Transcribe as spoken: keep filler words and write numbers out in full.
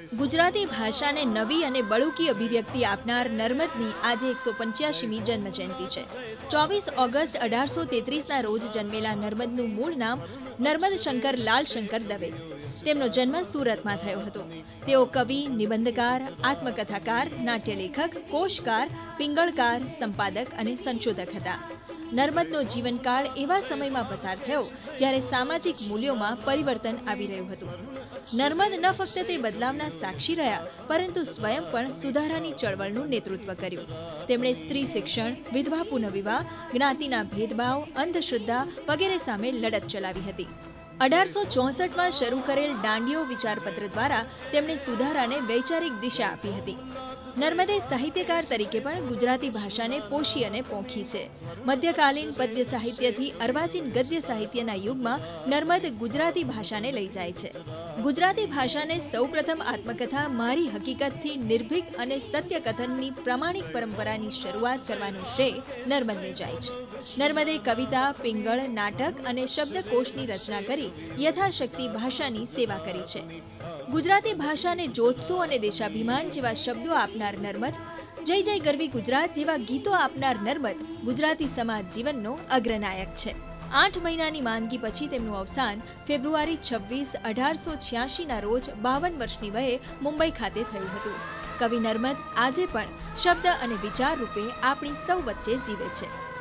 ગુજરાતી ભાષાને નવી અને બળુકી અભિવ્યક્તિ આપનાર નર્મદની આજે એકસો પંચ્યાસીમી જન્મજયંતિ છે. ચોવીસ ઓગસ્ટ અઢારસો તેત્રીસના રોજ જન્મેલા નર્મદનું મૂળ નામ નર્મદશંકર લાલશંકર દવે. તેમનો જન્મ સુરતમાં થયો હતો. તેઓ કવિ, નિબંધકાર, આત્મકથાકાર, નાટ્યલેખક, કોશકાર, પિંગળકાર, સંપાદક અને સંશોધક હતા. નર્મદનો જીવનકાળ એવા સમયમાં પસાર થયો જ્યારે સામાજિક મૂલ્યોમાં પરિવર્તન આવી રહ્યું હતું. નર્મદ ન ફક્ત તે બદલાવના સાક્ષી રહ્યા, પરંતુ સ્વયં પણ સુધારાની ચળવળનું નેતૃત્વ કર્યું. તેમણે સ્ત્રી શિક્ષણ, વિધવા પુનઃવિવાહ, જ્ઞાતિના ભેદભાવ, અંધશ્રદ્ધા વગેરે સામે લડત ચલાવી હતી. અઢારસો ચોસઠમાં શરૂ કરેલ દાંડિયો વિચારપત્ર દ્વારા તેમણે સુધારાને વૈચારિક દિશા આપી હતી. નર્મદે સાહિત્યકાર તરીકે પણ ગુજરાતી ભાષાને પોષી અને પોંખી છે. મધ્યકાલીન પદ્ય સાહિત્યથી અર્વાચીન ગદ્ય સાહિત્યના યુગમાં નર્મદ ગુજરાતી ભાષાને લઈ જાય છે. ગુજરાતી ભાષાને સૌપ્રથમ આત્મકથા મારી હકીકતથી નિર્ભીક અને સત્યકથનની પ્રામાણિક પરંપરાની શરૂઆત કરવાનો શ્રેય નર્મદને જાય છે. નર્મદે કવિતા, પિંગળ, નાટક અને શબ્દકોશની રચના કરી યથાશક્તિ ભાષાની સેવા કરી છે. ગુજરાતી ભાષાને જોત્સો અને દેશાભિમાન જેવા શબ્દો આપનાર નર્મદ, જય જય ગરવી ગુજરાત જેવા ગીતો આપનાર નર્મદ ગુજરાતી સમાજ જીવનનો અગ્રનાયક છે. આઠ મહિનાની માંદગી પછી તેમનું અવસાન ફેબ્રુઆરી છવ્વીસ અઢારસો છ્યાસીના રોજ બાવન વર્ષની વયે મુંબઈ ખાતે થયું હતું. કવિ નર્મદ આજે પણ શબ્દ અને વિચાર રૂપે આપણી સૌ વચ્ચે જીવે છે.